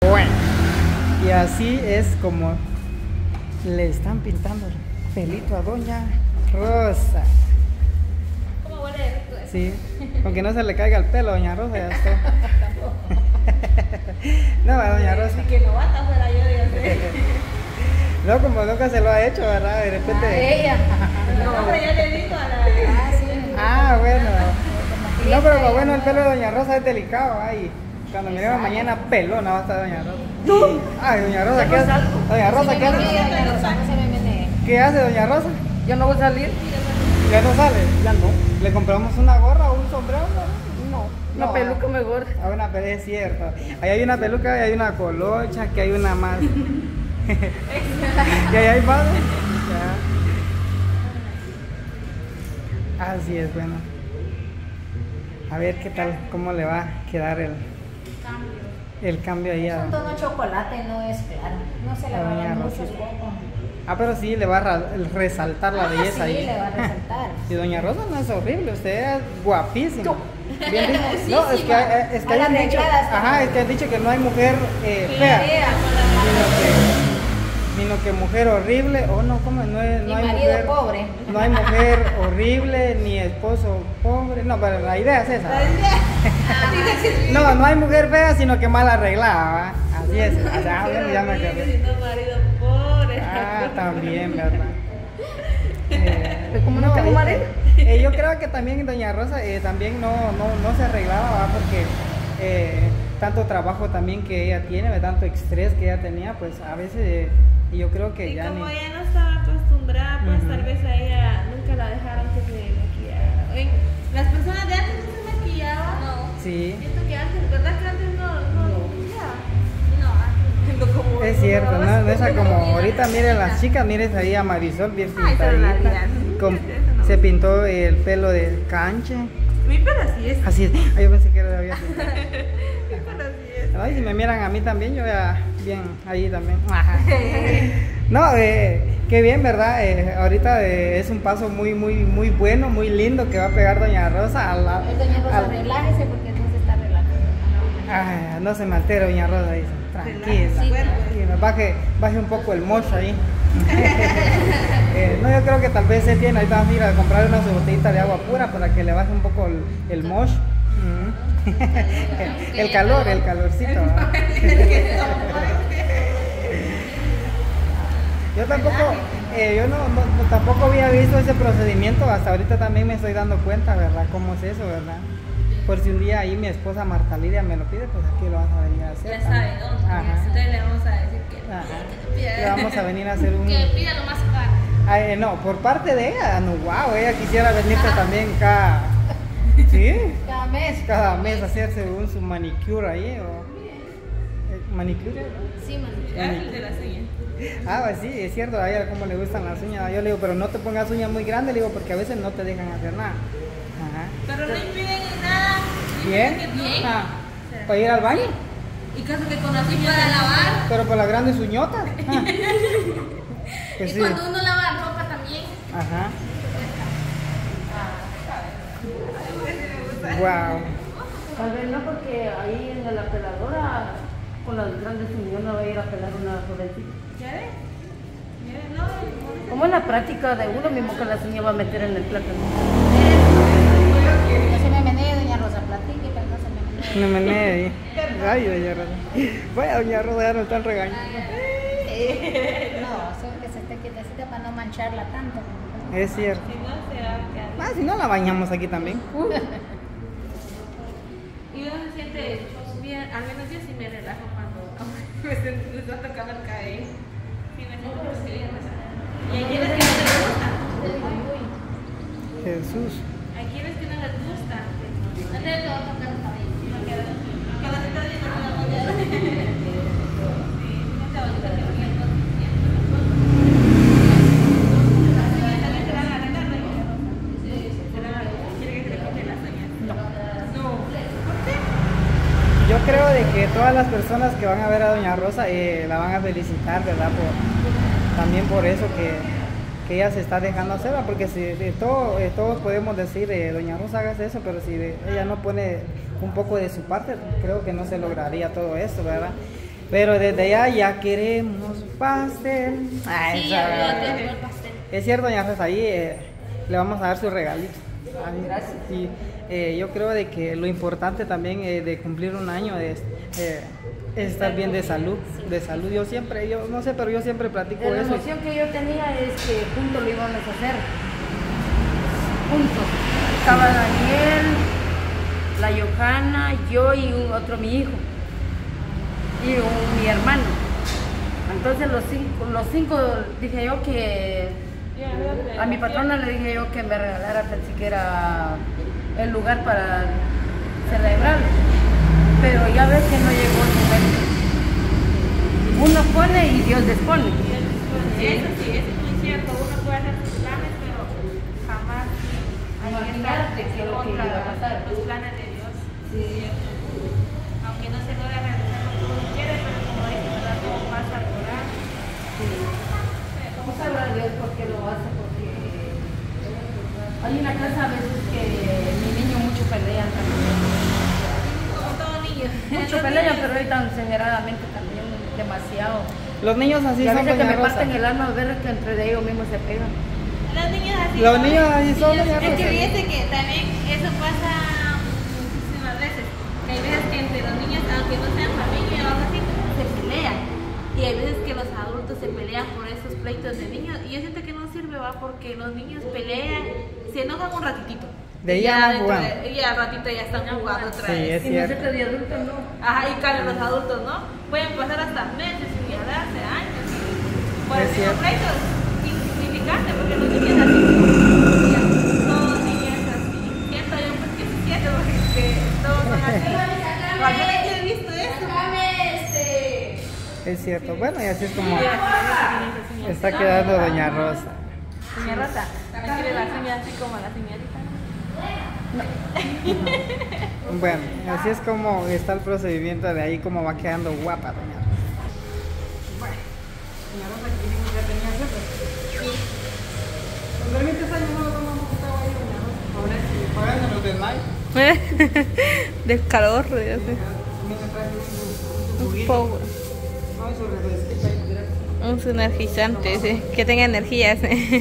Bueno, y así es como le están pintando el pelito a Doña Rosa. ¿Cómo huele de rico eso? Sí, aunque no se le caiga el pelo a Doña Rosa, ya está. No, a Doña Rosa. Así que novata fuera yo, Dios mío. No, como nunca se lo ha hecho, ¿verdad? De repente. Ella. No, pero ya le digo a la. Sí. Ah, bueno. No, pero lo bueno, el pelo de Doña Rosa es delicado, ay. Cuando miremos mañana pelona va a estar Doña Rosa. No. Ay, Doña Rosa, ¿qué hace? Doña Rosa, ¿qué hace? ¿Qué hace Doña Rosa? Yo no voy a salir. ¿Ya no sale? Ya no. ¿Le compramos una gorra o un sombrero? No. Una No, peluca mejor. Ah, una peluca, es cierto. Ahí hay una peluca, ahí hay una colocha, que hay una más. Que ahí hay más. Ya. Así es, bueno. A ver qué tal, cómo le va a quedar el cambio ahí Es a un tono chocolate, no es claro. No se le va a Doña dar mucho Rosita. poco. Ah, pero sí, le va a resaltar la belleza sí, ahí. le va a resaltar. Y Doña Rosa no es horrible, usted es guapísima. Bien dicho. Hermosísima. No, es que A la han dicho, arreglada está. ajá, es que han dicho que no hay mujer fea, sino que mujer horrible, o no, ¿cómo? No, Ni no hay marido mujer pobre. no hay mujer horrible, ni esposo pobre, no, pero la idea es esa. No, no hay mujer fea, sino que mal arreglada, ¿va? Así es, ya, bueno, ya me acordé. marido pobre. Ah, también, ¿verdad? ¿Cómo no tengo marido? Yo creo que también Doña Rosa también no se arreglaba, ¿va? Porque tanto trabajo también que ella tiene, ¿va? Tanto estrés que ella tenía, pues a veces yo creo que Y ya como ni... ella no estaba acostumbrada, pues Ujú. tal vez a ella nunca la dejaron que se maquillara. Oye, las personas de antes no se maquillaban. No. Sí, Siento que antes, ¿verdad que antes no maquillaban? No, antes No, como es cierto, ahora, no es como bien ahorita, miren las chicas, miren ahí a Marisol bien Ay, pero la pintadita, Diana. con- Eso no. se pintó el pelo de canche, Mi pero así es. así es, ay, yo pensé que era había pintado. Mi pero así es. Ay, si me miran a mí también, yo ya bien ahí también. Ajá. No, qué bien, ¿verdad? Ahorita es un paso muy bueno, muy lindo que va a pegar Doña Rosa a la... El Doña Rosa, relájese porque no se está relajando. No se me altere Doña Rosa, dice. Tranquila, Sí, tranquila. Baje un poco el mosh ahí. No, yo creo que tal vez se tiene, ahorita vamos a ir a comprar una botellita de agua pura para que le baje un poco el mosh. El calorcito. ¿verdad? Yo tampoco, tampoco había visto ese procedimiento, hasta ahorita también me estoy dando cuenta, ¿verdad? ¿Cómo es eso, verdad? Por si un día ahí mi esposa Marta Lidia me lo pide, pues aquí lo vas a venir a hacer. Ya también. sabe dónde. Ajá. Entonces le vamos a decir que Le vamos a venir a hacer un... Que pida lo más caro. No, por parte de ella, no, wow, ella quisiera venirte también cada... ¿Sí? Cada mes hacerse su manicure ahí, o... ¿Manicure? Sí, man. el de las uñas. Pues sí, es cierto, a ella como le gustan las uñas. Yo le digo, pero no te pongas uñas muy grandes, le digo, porque a veces no te dejan hacer nada. Ajá. Pero no impiden nada. ¿Bien? Bien. ¿Para ir al baño? Y caso que con las uñas para lavar. Pero por las grandes uñotas. Que Y sí. cuando uno lava ropa también. Ajá. Wow. Tal vez no, porque ahí en la peladora, con las grandes uñas, no va a ir a pelar una jovencita. ¿Ya ves? No, Como en la práctica de uno mismo que las uñas va a meter en el plátano. No se me menee, Doña Rosa, platique, pero no se me menee. No me ahí. Ay, Doña Rosa. Vaya, Doña Rosa, ya nos están regañando. No, solo que se esté quietecita para no mancharla tanto. Es cierto. si no se va a quedar. Si no la bañamos aquí también. Y uno se siente bien, al menos yo sí me relajo cuando me está tocando el cabello. Sí, me siento bien. Y hay quienes que no les gusta. Jesús. Hay quienes que no les gusta. No te va a tocar el cabello. Cuando se está diciendo la mañana. Sí, está bonito que venga todo el tiempo. ¿Quiere que se le corten las uñas? No. ¿Por qué? Yo creo de que todas las personas que van a ver a Doña Rosa la van a felicitar, ¿verdad? También por eso que ella se está dejando hacer, ¿verdad? Porque si todos podemos decir, Doña Rosa hagas eso, pero si ella no pone un poco de su parte, creo que no se lograría todo esto, ¿verdad? Pero desde allá ya queremos pastel. Ay, Sí, esa- ya tengo el pastel. Es cierto, doña Rosa, ahí le vamos a dar su regalito. Gracias. Sí, yo creo de que lo importante también de cumplir un año es estar bien de salud. Yo siempre, yo no sé, pero yo siempre platico La eso. emoción que yo tenía es que juntos lo íbamos a hacer. Juntos. Estaba Daniel, la Johanna, yo y otro mi hijo. Y mi hermano. Entonces los cinco dije yo que a mi patrona le dije yo que me regalara tan siquiera el lugar para celebrarlo. Pero ya ves que no llegó el momento. Uno pone y Dios dispone. Eso sí, eso es muy cierto. Uno puede hacer sus planes, pero jamás hay que Imaginarte estar que lo que contra iba a pasar. los planes de Dios. Sí. Aunque no se logra realizar lo que uno quiere, pero como dice, ¿verdad? Todo pasa a orar. ¿Cómo sabrá Dios por qué lo hace? Porque hay una cosa a veces que mi niño mucho pelean también. Como todo niño. Mucho pelean, pero ahorita exageradamente también demasiado. Los niños así Y a son, veces que doña me Rosa. parten el alma ver que entre ellos mismos se pegan. Los niños así. Los niños así son, doña Es que Rosa. fíjese que también eso pasa muchísimas veces. Que hay veces que entre los niños, aunque no sean familia o algo así, se pelean. Y hay veces que los adultos se pelean por esos pleitos de niños. Y yo siento que no sirve, va, porque los niños pelean, se enojan un ratitito. De ahí Y ya dentro jugando. y al ratito ya están jugando otra Sí, vez. es Y cierto. nosotros de adultos no. Ajá, y claro, los adultos, ¿no? Pueden pasar hasta meses sin hablarse, años. Por Es el mismo cierto. pleito insignificante, porque los niños así. Todos los niños así. Siento yo, pues que se siente, porque es que todos son así. O al menos yo he visto eso. Es cierto. Bueno, y así es como está quedando doña Rosa. Señora Rosa, ¿me quiere las uñas así como la señorita? Bueno, así es como está el procedimiento de ahí, como va quedando guapa doña Rosa. Doña Rosa, que dijimos que ya tenía sed. Sí. Con 20 años no lo tomamos todo ahí, doña Rosa. Ahora sí, pagando los del Del calor, yo sé. Un poco. Un energizante, sí. Que tenga energías.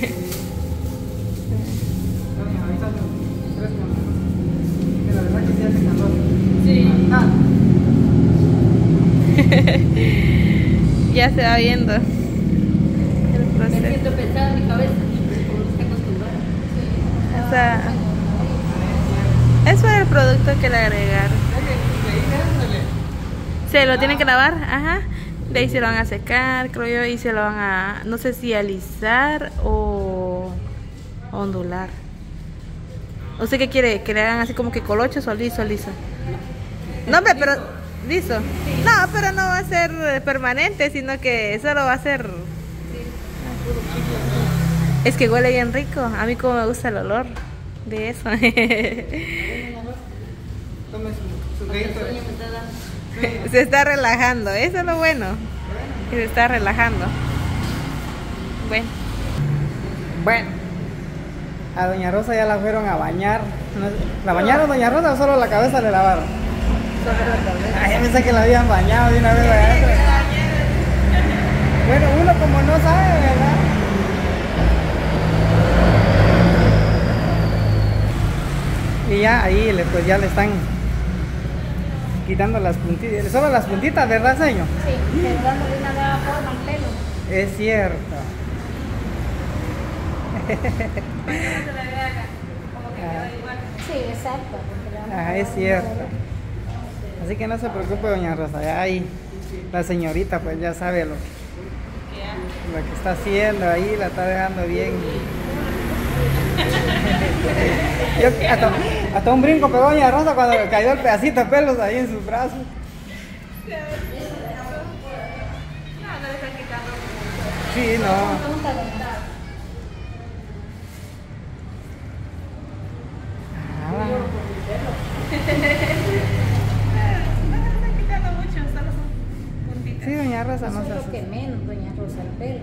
Ya se va viendo el Me proceso. siento pesada en mi cabeza, como no estoy acostumbrada. O sea, eso es el producto que le agregaron. Se lo tienen que lavar, ajá. De ahí se lo van a secar, creo yo, y se lo van a, no sé si alisar o ondular. ¿Usted qué quiere? ¿Que le hagan así como que colochos o liso, liso? No, hombre, pero liso. No, pero no va a ser permanente, sino que solo va a ser... Es que huele bien rico. A mí como me gusta el olor de eso. Tome su dedito. Se está relajando, eso es lo bueno. Que se está relajando. Bueno. Bueno, a doña Rosa ya la fueron a bañar. ¿La bañaron doña Rosa o solo la cabeza le lavaron? Ay, ya pensé que la habían bañado de una vez. ¿Verdad? Bueno, uno como no sabe, ¿verdad? Y ya ahí pues ya le están quitando las puntitas, solo las puntitas, ¿verdad, señor? Sí, pero dándole una nueva forma al pelo. Es cierto. Sí, exacto. porque le vamos a Ah, dar es un cierto. color. Así que no se preocupe, doña Rosa, ya ahí la señorita pues ya sabe lo que está haciendo ahí, la está dejando bien. Yo hasta un brinco pegó doña Rosa cuando le cayó el pedacito de pelos ahí en sus brazos. No, no le están quitando. Sí, no. Punta de nada. Ah, No le están quitando mucho, solo son puntitas. sí, doña Rosa, Eso no es se lo hace. que menos, doña Rosa, el pelo.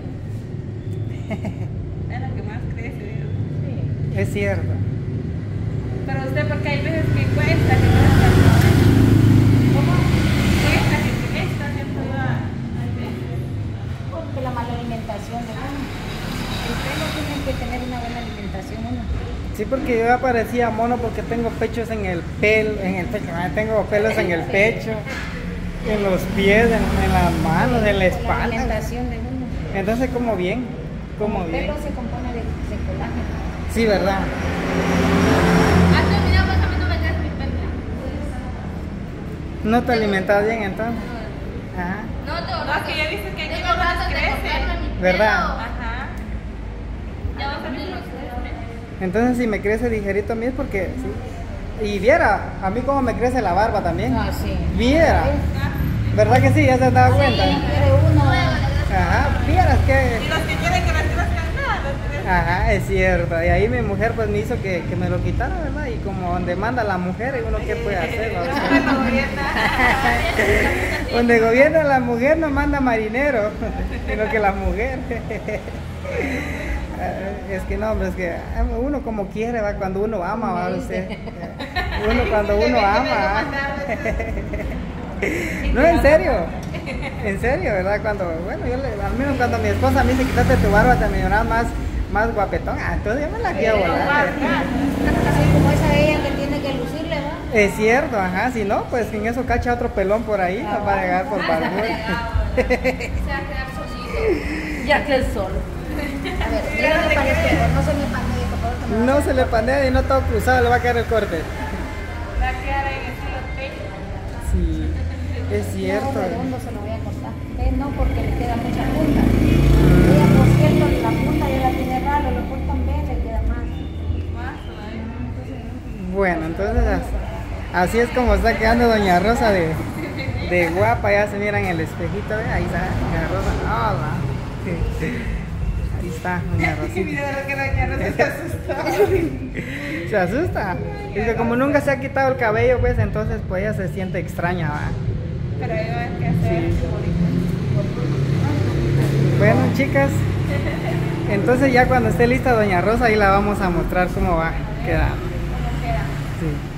Es lo que más crece. Sí. Es cierto. Pero usted, porque hay veces que cuesta, que no está. ¿Cómo? Cuesta, que siento yo, alimentación de uno. El pelo tiene que tener una buena alimentación uno. Sí, porque yo ya parecía mono porque tengo pechos en el pecho, tengo pelos en el pecho, en los pies, en las manos, en la Por la espalda. alimentación de uno. Entonces como bien, como El bien. pelo se compone de colágeno. Sí, ¿verdad? Antes, mira, pues a mí no me crece mi pelo. ¿No te alimentas bien entonces? Ajá. No, tengo No, que ya dices que aquí tengo no rato de crece. cortarme mi pelo. ¿Verdad? Ajá. Ya va a salir los Entonces si me crece ligerito a mí es porque sí. Y viera, a mí como me crece la barba también. Ah, sí. Viera. ¿Verdad que sí? ¿Ya se has dado cuenta? Quiere uno. Ajá, vieras que... Y los que quieren que las crezcan nada, los que- Ajá, es cierto. Y ahí mi mujer pues me hizo que me lo quitara, ¿verdad? Y como donde manda la mujer, uno qué puede hacer, ¿no? Donde gobierna la mujer no manda marinero, sino que la mujer. Es que no, hombre, es que uno como quiere, va, cuando uno ama, va usted. Uno cuando uno ama. ¿va? No, en serio, ¿verdad? Cuando, bueno, al menos cuando mi esposa me dice quítate tu barba, te me lloraba más guapetón, entonces yo me la quiero volar. Así como esa ella que tiene que lucirle, ¿va? Es cierto, ajá, si no, pues en eso cacha otro pelón por ahí, nos va a llegar por barbudo. Se va a quedar solito. Ya que el sol. A ver, mírame para el izquierdo, no se me pandee, por favor. que me va a No hacer se le cortar. pandea y no todo cruzado, le va a quedar el corte. Va a quedar en estilo pecho. Sí, es cierto. No, redondo se lo voy a cortar. No, porque le queda mucha punta. Ella, por cierto, la punta ya la tiene raro, lo cortan bien, le queda más. Bueno, entonces así es como está quedando doña Rosa de guapa, ya se mira en el espejito, ¿ve? Ahí está doña Rosa. Hola. Ahí está doña Rosita. Mira lo que doña Rosa se asustó. Se asusta. Dice, como nunca se ha quitado el cabello, pues entonces pues ella se siente extraña, ¿va? Pero ahí va a haber que hacer Sí. bonito. Bueno, chicas, entonces ya cuando esté lista doña Rosa, ahí la vamos a mostrar cómo va quedando. Como quiera. Sí.